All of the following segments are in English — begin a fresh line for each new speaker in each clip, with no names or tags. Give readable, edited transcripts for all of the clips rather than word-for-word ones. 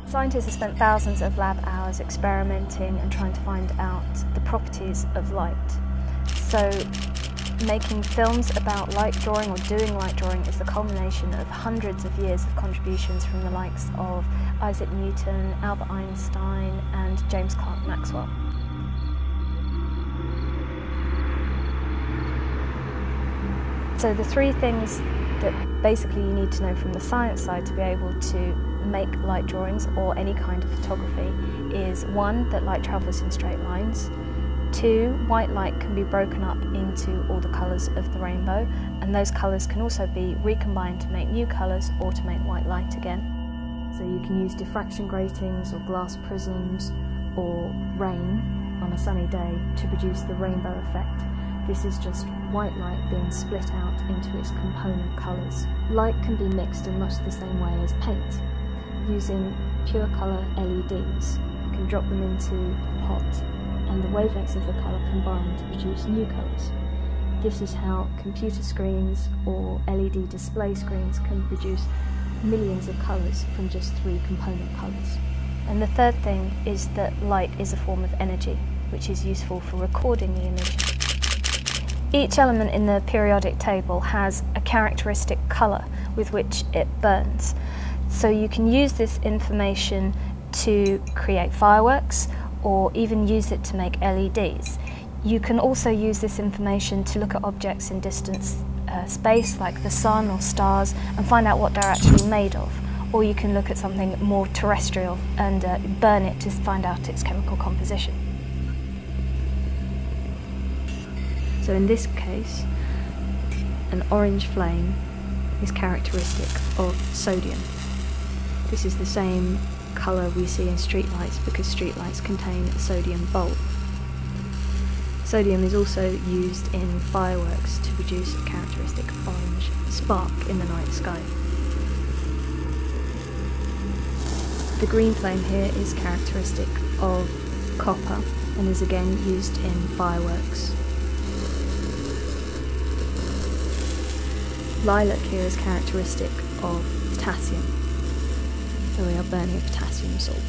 Scientists have spent thousands of lab hours experimenting and trying to find out the properties of light. So making films about light drawing or doing light drawing is the culmination of hundreds of years of contributions from the likes of Isaac Newton, Albert Einstein and James Clerk Maxwell. So the three things that basically you need to know from the science side to be able to make light drawings or any kind of photography is: 1, that light travels in straight lines; 2, white light can be broken up into all the colours of the rainbow, and those colours can also be recombined to make new colours or to make white light again. So you can use diffraction gratings or glass prisms or rain on a sunny day to produce the rainbow effect. This is just white light being split out into its component colours. Light can be mixed in much the same way as paint. Using pure colour LEDs, you can drop them into a pot and the wavelengths of the colour combine to produce new colours. This is how computer screens or LED display screens can produce millions of colours from just 3 component colours. And the third thing is that light is a form of energy, which is useful for recording the image. Each element in the periodic table has a characteristic colour with which it burns. So you can use this information to create fireworks or even use it to make LEDs. You can also use this information to look at objects in distant space like the sun or stars and find out what they're actually made of. Or you can look at something more terrestrial and burn it to find out its chemical composition. So in this case, an orange flame is characteristic of sodium. This is the same colour we see in streetlights because streetlights contain a sodium bulb. Sodium is also used in fireworks to produce a characteristic orange spark in the night sky. The green flame here is characteristic of copper and is again used in fireworks. Lilac here is characteristic of potassium, so we are burning a potassium salt.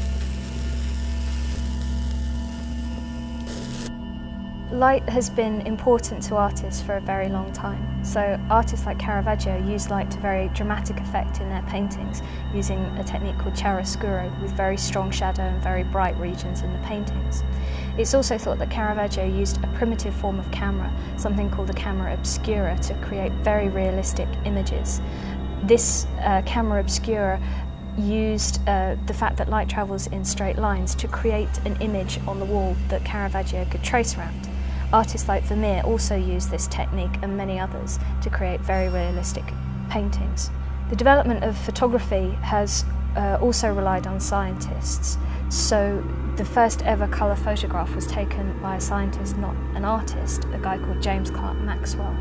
Light has been important to artists for a very long time. So artists like Caravaggio use light to very dramatic effect in their paintings, using a technique called chiaroscuro with very strong shadow and very bright regions in the paintings. It's also thought that Caravaggio used a primitive form of camera, something called a camera obscura, to create very realistic images. This camera obscura used the fact that light travels in straight lines to create an image on the wall that Caravaggio could trace around. Artists like Vermeer also use this technique and many others to create very realistic paintings. The development of photography has also relied on scientists. So the first ever colour photograph was taken by a scientist, not an artist, a guy called James Clerk Maxwell.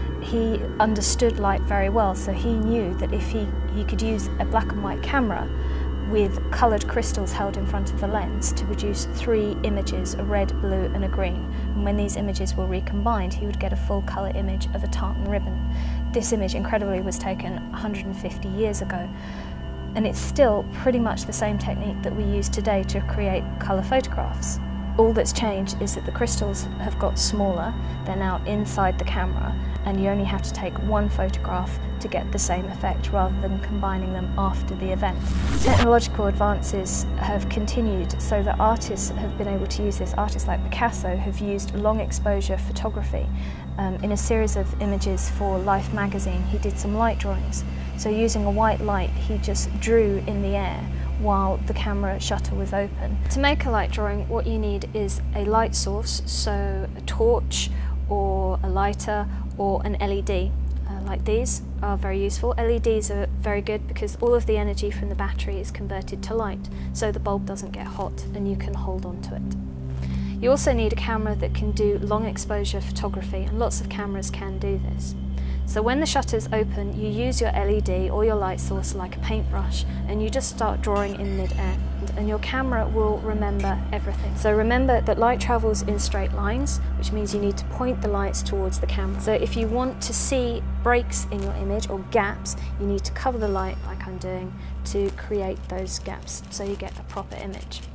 He understood light very well, so he knew that if he could use a black and white camera with coloured crystals held in front of the lens to produce 3 images, a red, blue and a green. And when these images were recombined, he would get a full colour image of a tartan ribbon. This image, incredibly, was taken 150 years ago. And it's still pretty much the same technique that we use today to create colour photographs. All that's changed is that the crystals have got smaller, they're now inside the camera, and you only have to take 1 photograph to get the same effect rather than combining them after the event. Technological advances have continued so that artists have been able to use this. Artists like Picasso have used long exposure photography. In a series of images for Life magazine, he did some light drawings. So using a white light, he just drew in the air while the camera shutter was open. To make a light drawing, what you need is a light source, so a torch or a lighter or an LED. Like these are very useful. LEDs are very good because all of the energy from the battery is converted to light, so the bulb doesn't get hot and you can hold on to it. You also need a camera that can do long exposure photography, and lots of cameras can do this. So when the shutter's open, you use your LED or your light source like a paintbrush and you just start drawing in mid-air, and your camera will remember everything. So remember that light travels in straight lines, which means you need to point the lights towards the camera. So if you want to see breaks in your image or gaps, you need to cover the light like I'm doing to create those gaps so you get a proper image.